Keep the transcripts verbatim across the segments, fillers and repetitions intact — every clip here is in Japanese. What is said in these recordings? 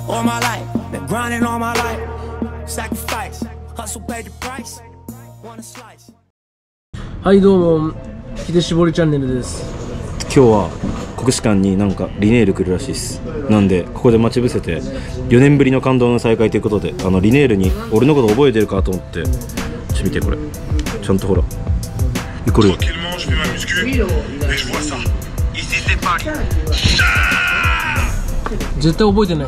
All my life, been grinding all my life. Sacrifice, hustle paid the price. Want a slice. はいどうも、秀絞りチャンネルです。 今日は国士舘になんかリネール来るらしいです。なんでここで待ち伏せてよねんぶりの感動の再会ということで、あのリネールに俺のこと覚えてるかと思って、ちょ見てこれちゃんとほらこれよ。 絶対覚えてないです。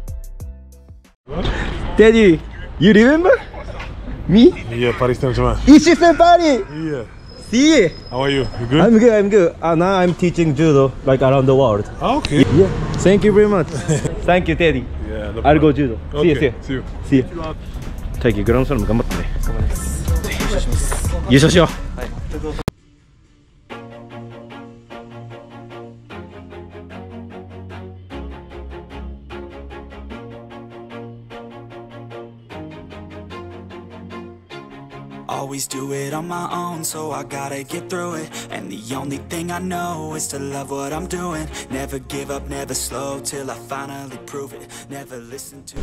Daddy, you remember me? Yeah, Paris Saint-Germain. Ishi senpai. Yeah. See? How are you? You good? I'm good. I'm good. Uh, now I'm teaching judo like around the world. Oh, okay. Yeah. Thank you very much. Thank you, Teddy. Yeah. No I'll go judo. See you. Okay. See you. See you. See you. 大輝グランドスラム頑張ってね。頑張ります。優勝しよう。はい。 Always do it on my own, so I gotta get through it. And the only thing I know is to love what I'm doing. Never give up, never slow, till I finally prove it. Never listen to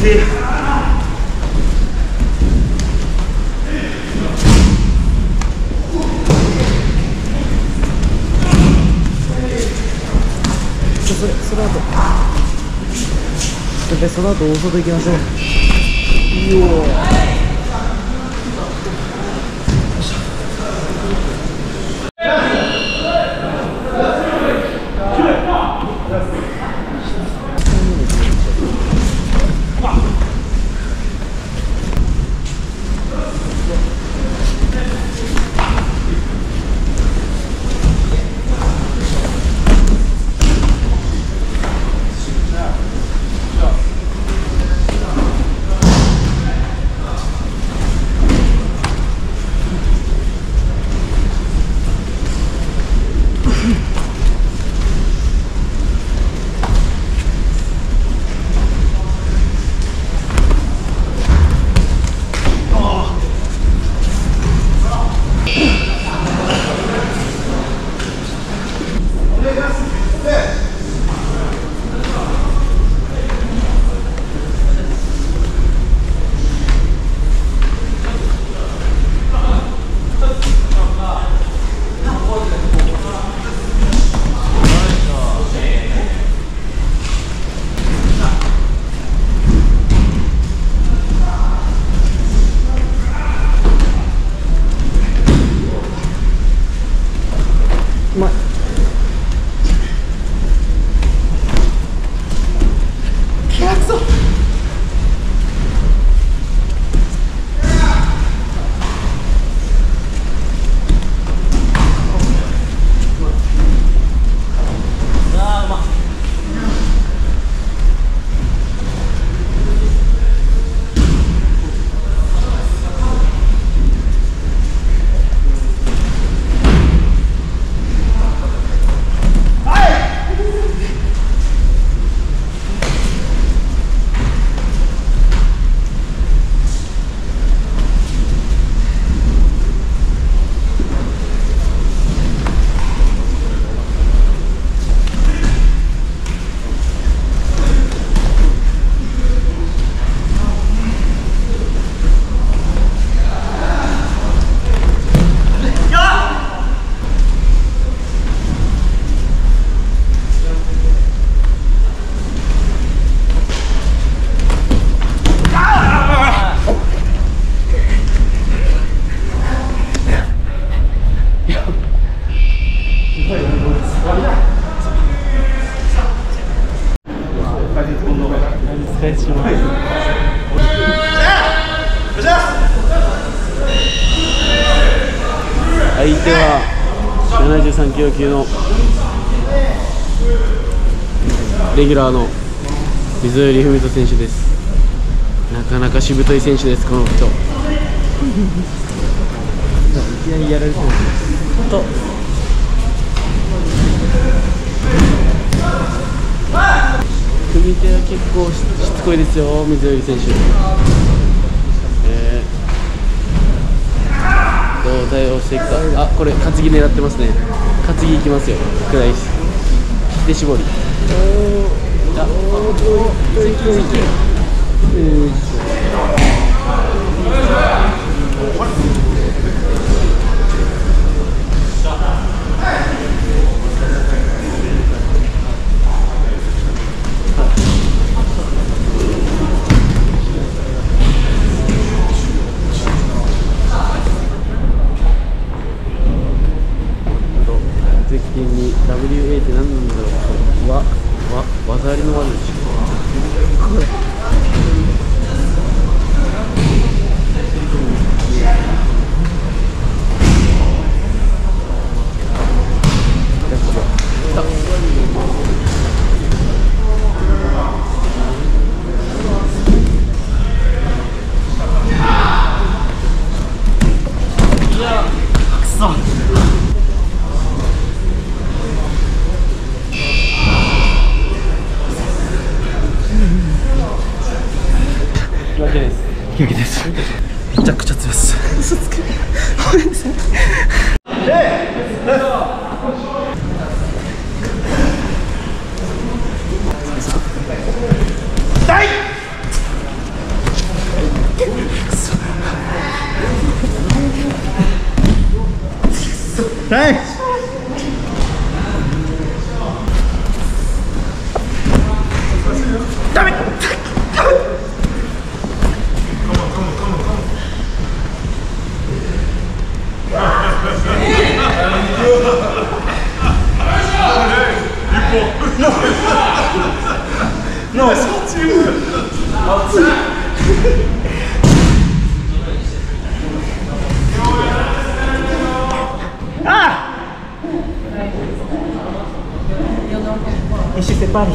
それその後でその後大外行きましょう。いいよ相手はななじゅうさんキロ級のレギュラーの水寄文人選手です。なかなかしぶとい選手です、この人。いきなりやられそうですと組み手は結構しつこいですよ、水寄選手。えー、どう対応していくか。あ、これ担ぎ狙ってますね。担ぎいきますよ、くらいし引き手絞り。あ、ついついつい絶景に ダブリューエー って何なんだろう。わ、わ、技ありの技でしょ。これ。引き分けです。めちゃくちゃ強いです。嘘つけ。ごめんなさい。痛い。 Ici c'est Paris.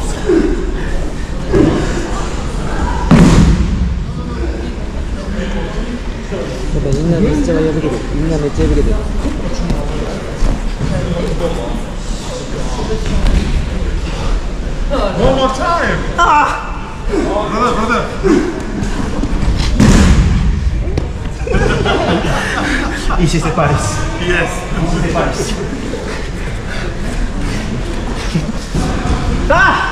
みんなめっちゃ破けてる。みんなめっちゃ破けてる。 One more time. Ah! Brother, brother. Ici c'est Paris. Yes. Ici c'est Paris. Ah!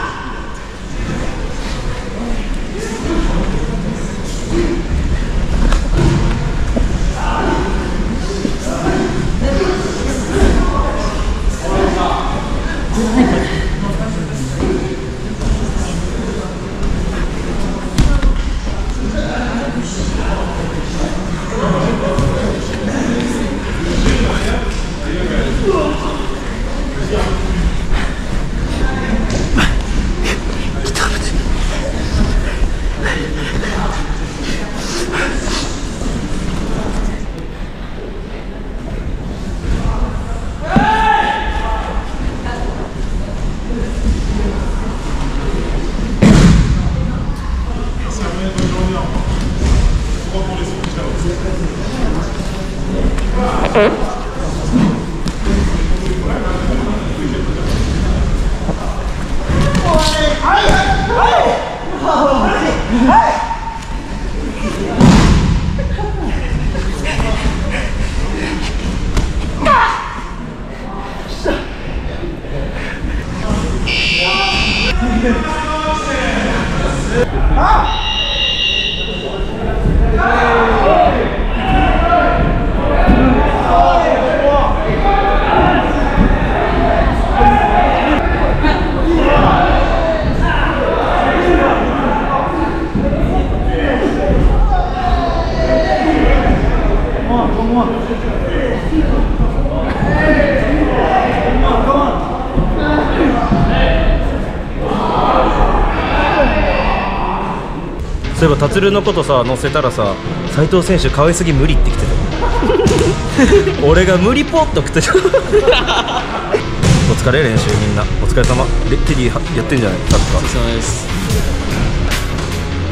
そういえば達のことさ載せたらさ斉藤選手可愛すぎ無理って来てた俺が無理ポッと食ってたお疲れ練習みんなお疲れ様レテディやってんじゃないサッカー。 お疲れ様です。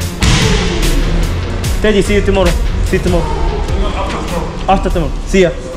テディ see you tomorrow see you tomorrow after tomorrow see ya